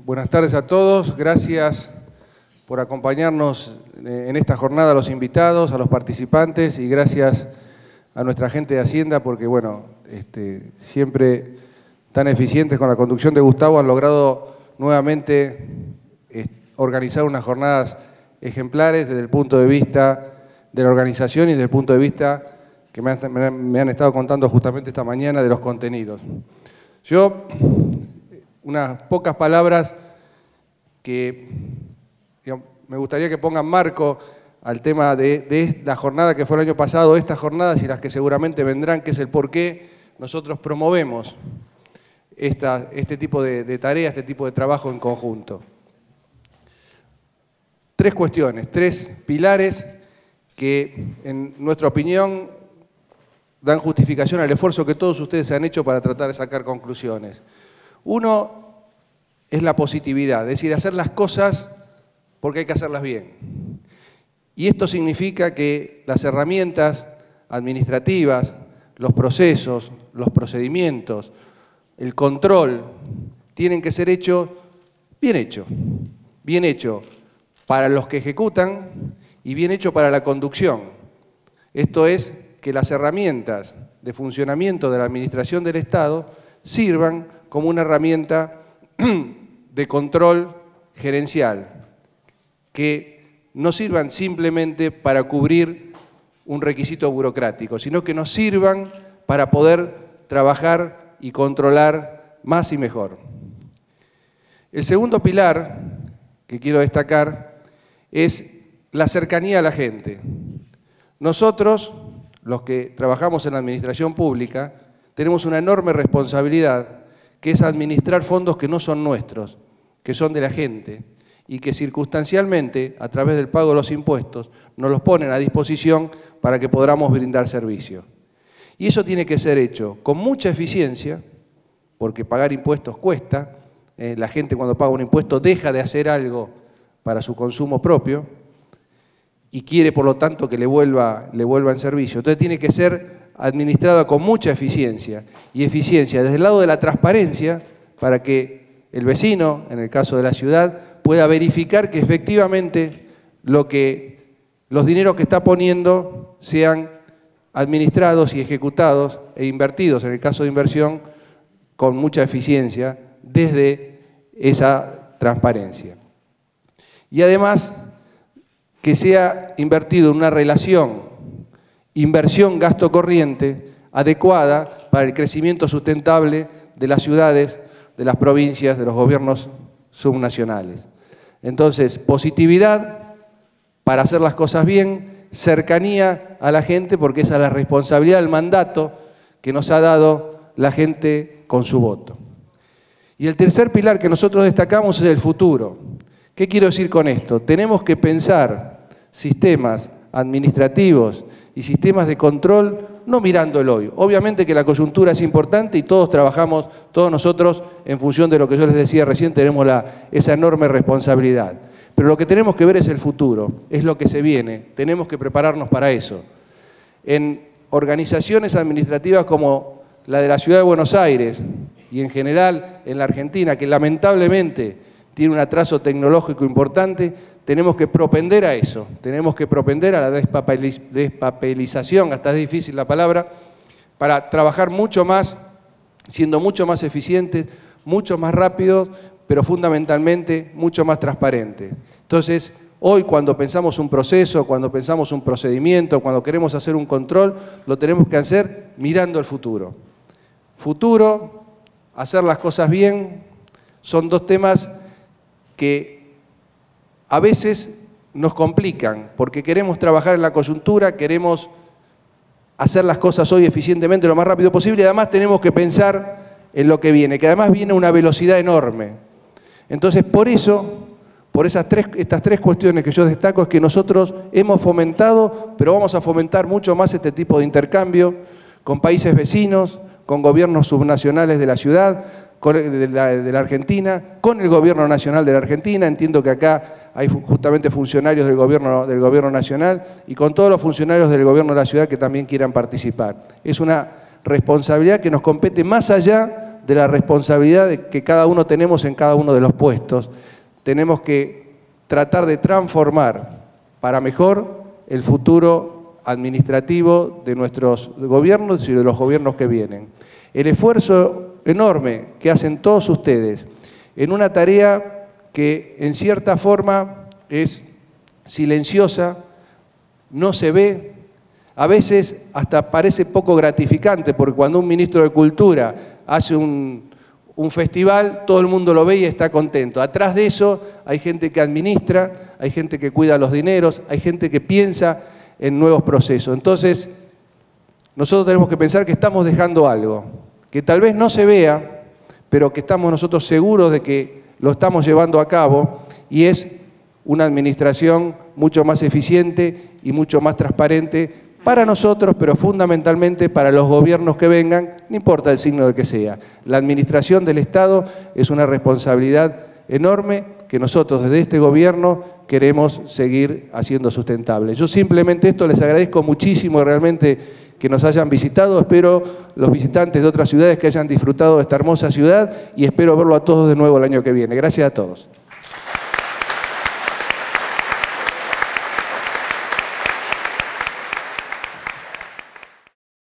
Buenas tardes a todos. Gracias por acompañarnos en esta jornada, a los invitados, a los participantes, y gracias a nuestra gente de Hacienda porque, bueno, siempre tan eficientes con la conducción de Gustavo, han logrado nuevamente organizar unas jornadas ejemplares desde el punto de vista de la organización y desde el punto de vista que me han estado contando justamente esta mañana de los contenidos. Yo, unas pocas palabras que digamos, me gustaría que pongan marco al tema de la jornada que fue el año pasado, estas jornadas y las que seguramente vendrán, que es el por qué nosotros promovemos este tipo de tareas, este tipo de trabajo en conjunto. Tres cuestiones, tres pilares que, en nuestra opinión, dan justificación al esfuerzo que todos ustedes han hecho para tratar de sacar conclusiones. Uno es la positividad, es decir, hacer las cosas porque hay que hacerlas bien. Y esto significa que las herramientas administrativas, los procesos, los procedimientos, el control, tienen que ser hechos bien hecho para los que ejecutan y bien hecho para la conducción. Esto es que las herramientas de funcionamiento de la administración del Estado sirvan como una herramienta de control gerencial, que no sirvan simplemente para cubrir un requisito burocrático, sino que nos sirvan para poder trabajar y controlar más y mejor. El segundo pilar que quiero destacar es la cercanía a la gente. Nosotros, los que trabajamos en la administración pública, tenemos una enorme responsabilidad, que es administrar fondos que no son nuestros, que son de la gente, y que circunstancialmente, a través del pago de los impuestos, nos los ponen a disposición para que podamos brindar servicio. Y eso tiene que ser hecho con mucha eficiencia, porque pagar impuestos cuesta. La gente cuando paga un impuesto deja de hacer algo para su consumo propio y quiere, por lo tanto, que le vuelva en servicio. Entonces tiene que ser administrada con mucha eficiencia, y eficiencia desde el lado de la transparencia para que el vecino, en el caso de la ciudad, pueda verificar que efectivamente los dineros que está poniendo sean administrados y ejecutados e invertidos, en el caso de inversión, con mucha eficiencia desde esa transparencia. Y además, que sea invertido en una relación inversión-gasto corriente adecuada para el crecimiento sustentable de las ciudades, de las provincias, de los gobiernos subnacionales. Entonces, positividad para hacer las cosas bien, cercanía a la gente, porque esa es la responsabilidad del mandato que nos ha dado la gente con su voto. Y el tercer pilar que nosotros destacamos es el futuro. ¿Qué quiero decir con esto? Tenemos que pensar sistemas administrativos y sistemas de control no mirando el hoy. Obviamente que la coyuntura es importante y todos trabajamos, todos nosotros, en función de lo que yo les decía recién, tenemos esa enorme responsabilidad. Pero lo que tenemos que ver es el futuro, es lo que se viene, tenemos que prepararnos para eso. En organizaciones administrativas como la de la Ciudad de Buenos Aires y en general en la Argentina, que lamentablemente tiene un atraso tecnológico importante, tenemos que propender a eso, tenemos que propender a la despapelización, hasta es difícil la palabra, para trabajar mucho más, siendo mucho más eficientes, mucho más rápidos, pero fundamentalmente mucho más transparentes. Entonces, hoy cuando pensamos un proceso, cuando pensamos un procedimiento, cuando queremos hacer un control, lo tenemos que hacer mirando el futuro. Futuro, hacer las cosas bien, son dos temas que a veces nos complican, porque queremos trabajar en la coyuntura, queremos hacer las cosas hoy eficientemente lo más rápido posible, y además tenemos que pensar en lo que viene, que además viene a una velocidad enorme. Entonces, por eso, por estas tres cuestiones que yo destaco, es que nosotros hemos fomentado, pero vamos a fomentar mucho más este tipo de intercambio con países vecinos, con gobiernos subnacionales de la ciudad, de la Argentina, con el gobierno nacional de la Argentina. Entiendo que acá hay justamente funcionarios del gobierno nacional y con todos los funcionarios del gobierno de la ciudad que también quieran participar. Es una responsabilidad que nos compete más allá de la responsabilidad que cada uno tenemos en cada uno de los puestos. Tenemos que tratar de transformar para mejor el futuro administrativo de nuestros gobiernos y de los gobiernos que vienen. El esfuerzo enorme que hacen todos ustedes en una tarea que en cierta forma es silenciosa, no se ve, a veces hasta parece poco gratificante, porque cuando un ministro de Cultura hace un festival, todo el mundo lo ve y está contento. Atrás de eso hay gente que administra, hay gente que cuida los dineros, hay gente que piensa en nuevos procesos. Entonces, nosotros tenemos que pensar que estamos dejando algo, que tal vez no se vea, pero que estamos nosotros seguros de que lo estamos llevando a cabo, y es una administración mucho más eficiente y mucho más transparente para nosotros, pero fundamentalmente para los gobiernos que vengan, no importa el signo de que sea. La administración del Estado es una responsabilidad enorme que nosotros desde este gobierno queremos seguir haciendo sustentable. Yo simplemente esto les agradezco muchísimo realmente que nos hayan visitado. Espero los visitantes de otras ciudades que hayan disfrutado de esta hermosa ciudad y espero verlo a todos de nuevo el año que viene. Gracias a todos.